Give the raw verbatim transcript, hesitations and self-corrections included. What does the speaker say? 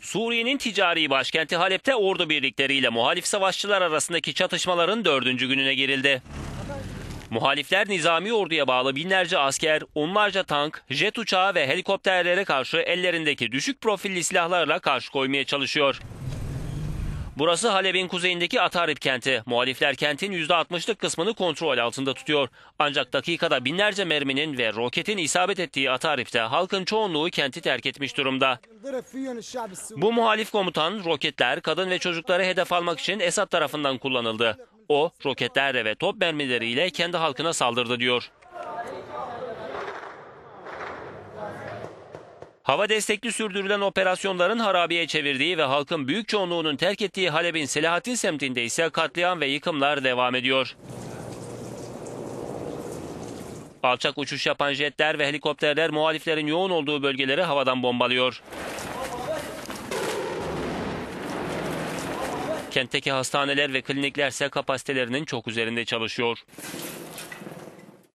Suriye'nin ticari başkenti Halep'te ordu birlikleriyle muhalif savaşçılar arasındaki çatışmaların dördüncü gününe girildi. Muhalifler nizami orduya bağlı binlerce asker, onlarca tank, jet uçağı ve helikopterlere karşı ellerindeki düşük profilli silahlarla karşı koymaya çalışıyor. Burası Halep'in kuzeyindeki Atarib kenti. Muhalifler kentin yüzde altmışlık kısmını kontrol altında tutuyor. Ancak dakikada binlerce merminin ve roketin isabet ettiği Atarib'te halkın çoğunluğu kenti terk etmiş durumda. Bu muhalif komutan roketler, kadın ve çocukları hedef almak için Esad tarafından kullanıldı. O roketlerle ve top mermileriyle kendi halkına saldırdı diyor. Hava destekli sürdürülen operasyonların harabeye çevirdiği ve halkın büyük çoğunluğunun terk ettiği Halep'in Selahattin semtinde ise katliam ve yıkımlar devam ediyor. Alçak uçuş yapan jetler ve helikopterler muhaliflerin yoğun olduğu bölgeleri havadan bombalıyor. Kentteki hastaneler ve klinikler ise kapasitelerinin çok üzerinde çalışıyor.